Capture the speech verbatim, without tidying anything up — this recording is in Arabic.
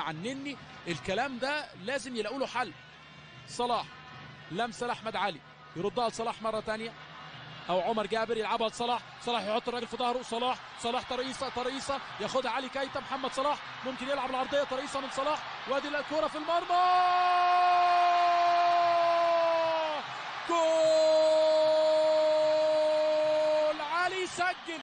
عنني. الكلام ده لازم يلاقوا له حل. صلاح لمسه لاحمد علي، يردها لصلاح مره ثانيه، او عمر جابر يلعبها لصلاح، صلاح يحط الراجل في ظهره، صلاح صلاح طريقه طريقه ياخدها علي كايتا، محمد صلاح ممكن يلعب العرضيه، طريقه من صلاح، وادي الكوره في المرمى.